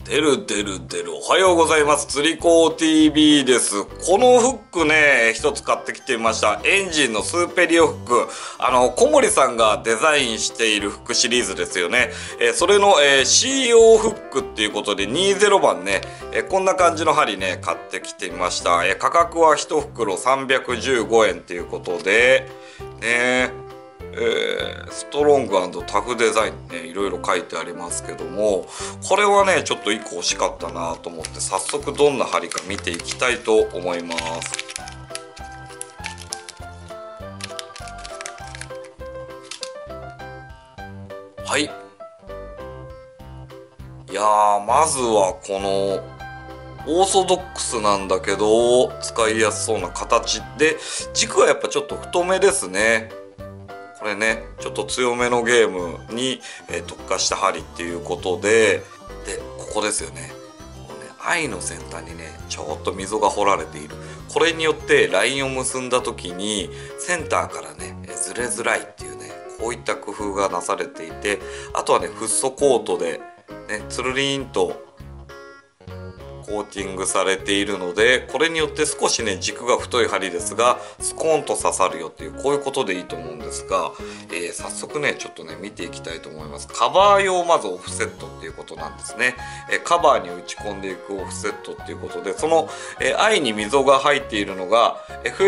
出る出る出る。おはようございます。釣り子 TV です。このフックね、一つ買ってきてみました。エンジンのスーペリオフック。小森さんがデザインしているフックシリーズですよね。それの、CO フックっていうことで20番ね、こんな感じの針ね、買ってきてみました。価格は1袋315円っていうことで、ね、ストロング&タフデザインね、いろいろ書いてありますけども、これはねちょっと1個欲しかったなと思って早速どんな針か見ていきたいと思います。はい、いやー、まずはこのオーソドックスなんだけど使いやすそうな形で、軸はやっぱちょっと太めですね。これねちょっと強めのゲームに、特化した針っていうことで、ここですよね。こうね、愛の先端にねちょっと溝が掘られている。これによってラインを結んだ時にセンターからねずれづらいっていうね、こういった工夫がなされていて、あとはねフッ素コートでねつるりんとコーティングされているので、これによって少しね軸が太い針ですがスコーンと刺さるよっていう、こういうことでいいと思うんですが、早速ねちょっとね見ていきたいと思います。カバー用まずオフセットっていうことなんですね。カバーに打ち込んでいくオフセットっていうことで、その愛に溝が入っているのが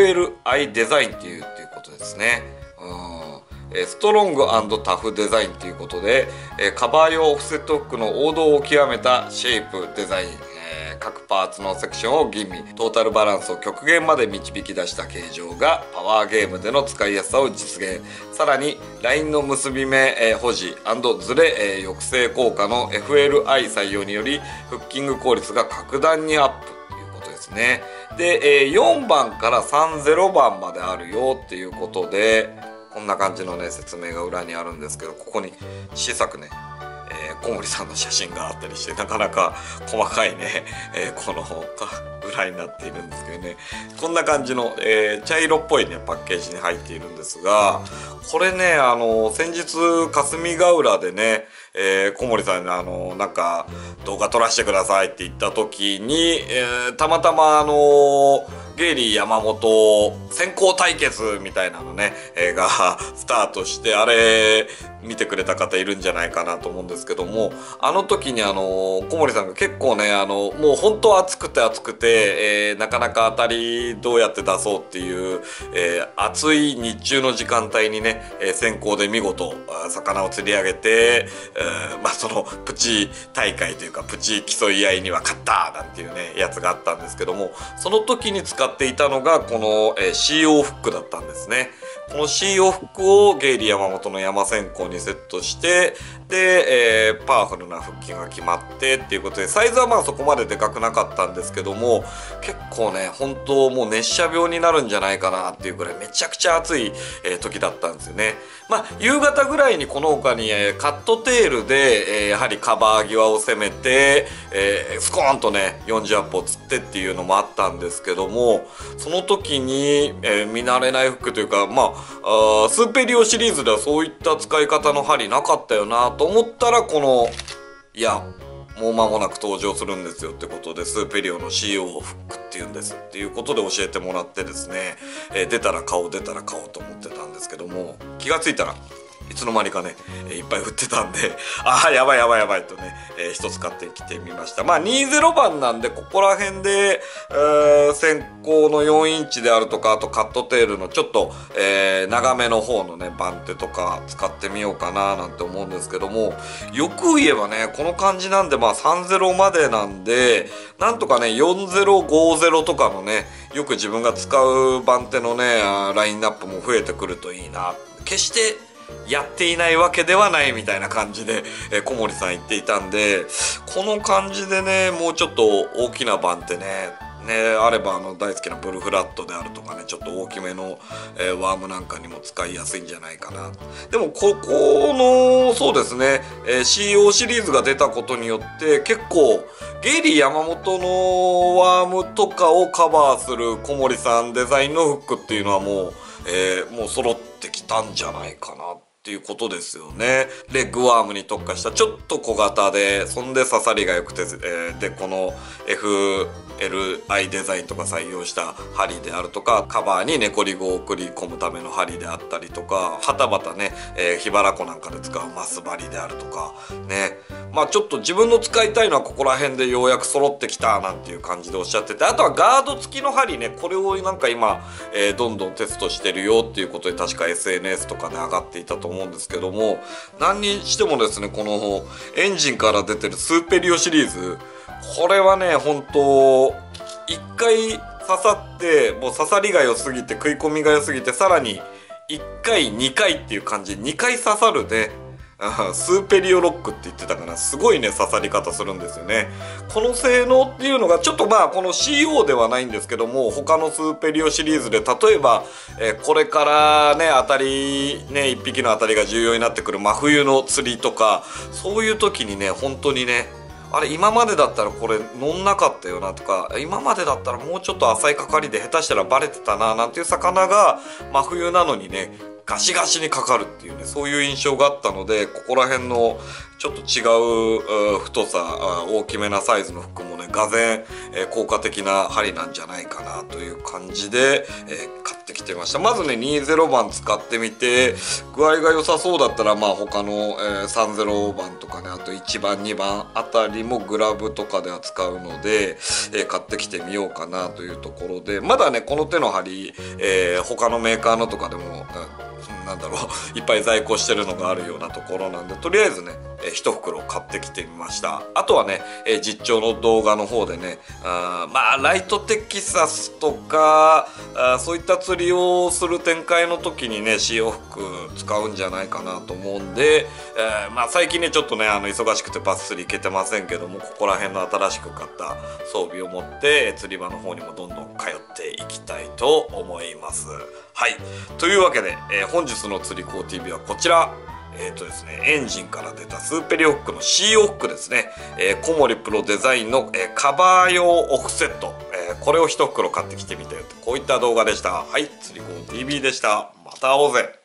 FLI デザインっていうことですね。ストロング&タフデザインということで、カバー用オフセットフックの王道を極めたシェイプデザイン、各パーツのセクションを吟味、トータルバランスを極限まで導き出した形状がパワーゲームでの使いやすさを実現。さらにラインの結び目、保持&ズレ、抑制効果の FLI 採用によりフッキング効率が格段にアップということですね。で、4番から30番まであるよっていうことで、こんな感じのね説明が裏にあるんですけど、ここに小さくね小森さんの写真があったりして、なかなか細かいね、この裏になっているんですけどね、こんな感じの、茶色っぽいねパッケージに入っているんですが、これね先日霞ヶ浦でね、小森さんになんか動画撮らせてくださいって言った時に、たまたまゲイリー山本先行対決みたいなのね、がスタートして、あれ見てくれた方いるんじゃないかなと思うんですけども、あの時に小森さんが結構ねもう本当暑くて、なかなか当たりどうやって出そうっていう、暑い日中の時間帯にね、先行で見事魚を釣り上げて、そのプチ大会というかプチ競い合いには勝ったなんていうねやつがあったんですけども、その時に使っていたのがこの、CO フックだったんですね。この CO フックをゲイリー山本の山線香にセットして、で、パワフルな腹筋が決まってっていうことで、サイズはそこまででかくなかったんですけども、結構ね本当もう熱射病になるんじゃないかなっていうくらいめちゃくちゃ暑い、時だったんですよね。夕方ぐらいにこの他に、カットテールで、やはりカバー際を攻めて、スコーンとね40アップを釣ってっていうのもあったんですけども、その時に、見慣れないフックというか、スーペリオシリーズではそういった使い方の針なかったよなと思ったら、このもう間もなく登場するんですよってことで、スーペリオの CO フックっていうんですっていうことで教えてもらってですね、出たら買おうと思ってたんですけども、気がついたらいつの間にかね、いっぱい売ってたんで、やばいとね、一つ買ってきてみました。20番なんで、ここら辺で、先行の4インチであるとか、あとカットテールのちょっと、長めの方のね番手とか使ってみようかななんて思うんですけども、よく言えばねこの感じなんで、30までなんで、なんとかね4050とかのね、よく自分が使う番手のねラインナップも増えてくるといいな。決してやっていないわけではないみたいな感じで、小森さん言っていたんで、この感じでねもうちょっと大きな番手ねあれば、大好きなブルフラットであるとかね、ちょっと大きめの、ワームなんかにも使いやすいんじゃないかな。でもここのそうですね、CO シリーズが出たことによって結構ゲイリー山本のワームとかをカバーする小森さんデザインのフックっていうのはもう揃ってきたんじゃないかなってっていうことですよね。レッグワームに特化したちょっと小型で、そんで刺さりが良くて、でこの FLI デザインとか採用した針であるとか、カバーにネコリゴを送り込むための針であったりとか、はたまたね、桧原湖なんかで使うマス針であるとかね、まあちょっと自分の使いたいのはここら辺でようやく揃ってきたなんていう感じでおっしゃってて、あとはガード付きの針ね、これをなんか今、どんどんテストしてるよっていうことで確か SNS とかで上がっていたと思うんですけども、何にしてもですね、このエンジンから出てるスーペリオシリーズ、これはね本当一回刺さってもう刺さりが良すぎて食い込みが良すぎて、さらに1回2回っていう感じで2回刺さるね、スーペリオロックって言ってたかな、すごいね刺さり方するんですよね。この性能っていうのがちょっとまあこの CO ではないんですけども、他のスーペリオシリーズで例えば、これからね当たりね1匹の当たりが重要になってくる真冬の釣りとか、そういう時にね本当にね、あれ今までだったらこれ乗んなかったよなとか、今までだったらもうちょっと浅いかかりで下手したらバレてたななんていう魚が真冬なのにねガシガシにかかるっていうね、そういう印象があったので、ここら辺のちょっと違う太さ、大きめなサイズの服もねがぜ効果的な針なんじゃないかなという感じで、買ってきてました。まずね20番使ってみて具合が良さそうだったら、まあ他の、30番とかね、あと1番2番あたりもグラブとかで扱うので、買ってきてみようかなというところで、まだねこの手の針、他のメーカーのとかでも、なんだろういっぱい在庫してるのがあるようなところなんで、とりあえずね1袋買ってきてみました。あとはね実調の動画の方でね、まあライトテキサスとかそういった釣りをする展開の時にね潮服使うんじゃないかなと思うんで、まあ最近ねちょっとね忙しくてバス釣り行けてませんけども、ここら辺の新しく買った装備を持って釣り場の方にもどんどん通っていきたいと思います。はい、というわけで、本日の釣り子 TV はこちら。ですね、エンジンから出たスーペリオフックの CO フックですね、小森プロデザインの、カバー用オフセット、これを1袋買ってきてみたよと、こういった動画でした。はい、釣り子 TV でした。また会おうぜ。